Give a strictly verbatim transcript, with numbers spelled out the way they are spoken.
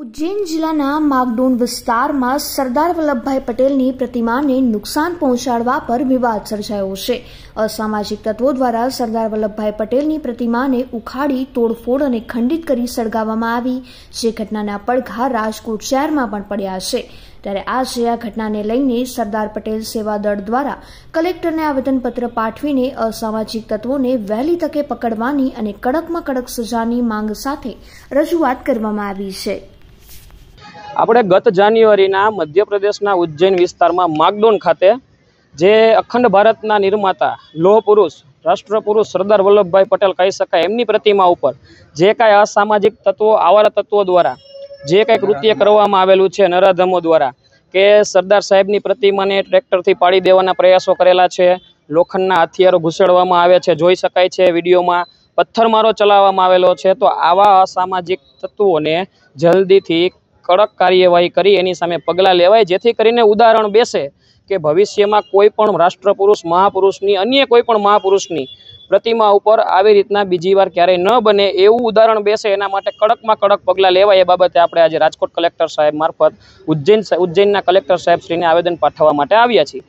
ઉજ્જૈન જિલ્લાના માગડોન વિસ્તારમાં સરદાર વલ્લભભાઈ પટેલની પ્રતિમાને નુકસાન પહોંચાડવા પર વિવાદ સર્જાયો છે। અસામાજિક તત્વો દ્વારા સરદાર વલ્લભભાઈ પટેલની પ્રતિમાને ઉખાડી તોડફોડ અને ખંડિત કરી સળગાવવામાં આવી, જે ઘટનાના પડઘા રાજકોટ શહેરમાં પણ પડ્યા છે। ત્યારે આજે આ ઘટનાને લઈને સરદાર પટેલ સેવા દળ દ્વારા કલેક્ટરને આવેદનપત્ર પાઠવીને અસામાજિક તત્વોને વહેલી તકે પકડવાની અને કડકમાં કડક સજાની માંગ સાથે રજૂઆત કરવામાં આવી છે। આપણે ગત જાન્યુઆરીના મધ્યપ્રદેશના ઉજ્જૈન વિસ્તારમાં માગડોન ખાતે જે અખંડ ભારતના નિર્માતા લોહ પુરુષ રાષ્ટ્રપુરુષ સરદાર વલ્લભભાઈ પટેલ કહી શકાય એમની પ્રતિમા ઉપર જે કાંઈ અસામાજિક તત્વો આવારા તત્વો દ્વારા જે કાંઈ કૃત્ય કરવામાં આવેલું છે નરાધમો દ્વારા કે સરદાર સાહેબની પ્રતિમાને ટ્રેક્ટરથી પાડી દેવાના પ્રયાસો કરેલા છે, લોખંડના હથિયારો ઘૂસેડવામાં આવે છે, જોઈ શકાય છે વિડીયોમાં, પથ્થરમારો ચલાવવામાં આવેલો છે। તો આવા અસામાજિક તત્વોને જલ્દીથી કડક કાર્યવાહી કરી એની સામે પગલાં લેવાય, જેથી કરીને ઉદાહરણ બેસે કે ભવિષ્યમાં કોઈ પણ રાષ્ટ્રપુરુષ મહાપુરુષની અન્ય કોઈ પણ મહાપુરુષની પ્રતિમા ઉપર આવી રીતના બીજી વાર ક્યારેય ન બને એવું ઉદાહરણ બેસે, એના માટે કડકમાં કડક પગલાં લેવાય એ બાબતે આપણે આજે રાજકોટ કલેક્ટર સાહેબ મારફત ઉજ્જૈન ઉજ્જૈનના કલેક્ટર સાહેબ શ્રીને આવેદન પાઠવવા માટે આવ્યા છીએ।